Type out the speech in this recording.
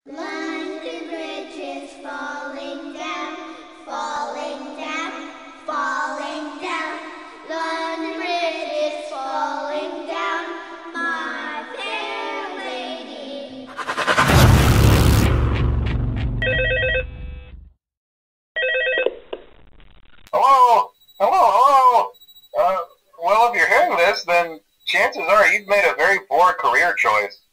London Bridge is falling down, falling down, falling down. London Bridge is falling down, my fair lady. Hello? Hello? Well, if you're hearing this, then chances are you've made a very poor career choice.